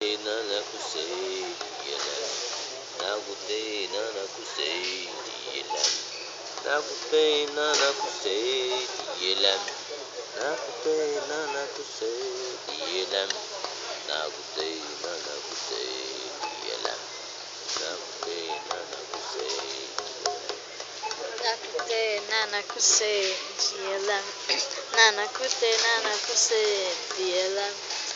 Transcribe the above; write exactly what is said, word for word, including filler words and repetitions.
Nanakusei dielam. Nakutei nanakusei dielam. Nakutei nanakusei dielam. Nakutei nanakusei dielam. Nakutei nanakusei dielam. Nakutei nanakusei Nakute nanakusei dielam. Nanakute nanakusei dielam.